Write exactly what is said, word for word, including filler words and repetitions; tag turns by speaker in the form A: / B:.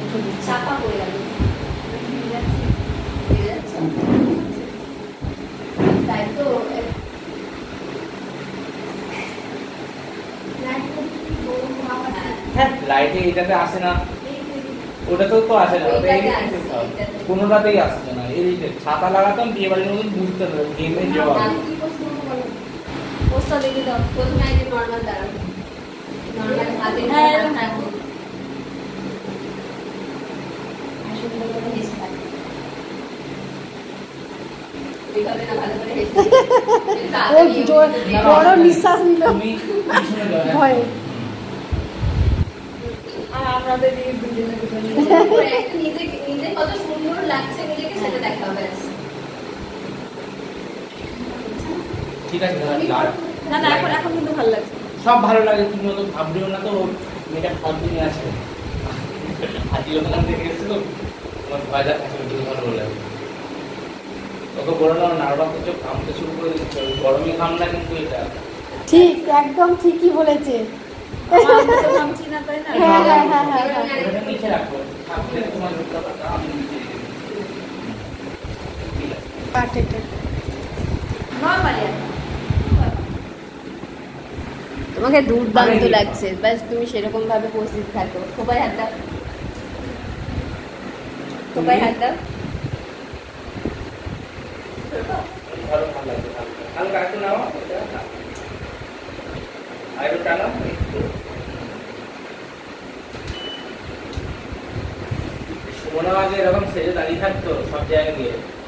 A: চাপা পড়ে গেল তাই তো
B: হ্যাঁ লাইটে এটাতে আসে না ওটাতেও তো আসে না কোনোটাতেই আসছে না এই ছাতা লাগাতাম বিয়ে বাড়ির মতন বুঝতে হবে গেমে যাওয়া
A: পোস্টটা দেখে দাও প্রথমে আগে নর্মাল দাঁড়াও নর্মাল হাতে থাকো সুন্দর করে হেসে থাকো এভাবে না ভালো করে হেসে
C: ও বড় নিঃশ্বাস নিল ভয়ে আর আপনাদের এই দুজনে দুজনে
A: নিজে নিজে কত সুন্দর লাগছে নিজেকে সেটা দেখা হবে
B: ঠিক আছে
C: না না এখন এখন কিন্তু ভালো লাগছে
B: সব ভালো লাগে তুমি তো ভাবলিও না তো মেয়েটা ফালতু নিয়ে আসে আজকে ওখান থেকে এসেছিল তোমার বাজার কাছে ভালো লাগে তোকে বললাম নাড়া কিছু কামতে শুরু করে দিচ্ছে গরমে ঘাম না কিন্তু এটা
C: ঠিক একদম ঠিকই বলেছে
A: ঘামছি না তাই না
C: হ্যাঁ হ্যাঁ হ্যাঁ হ্যাঁ
B: এটা নিচে রাখো থাকলে তোমার রূপটা আমি নিচে
C: পারফেক্ট
A: নরমালি তোমাকে দুর্দান্ত লাগছে বাস তুমি সেরকম ভাবে উপস্থিত থাকো সবাই হাত দাও সবাই হাত দাও
B: ভালো ভালো লাগে হালকা একটু নাও আইরো টানো মনে হয় যে এরকম সেজে দাঁড়িয়ে থাকতো সব জায়গায় গিয়ে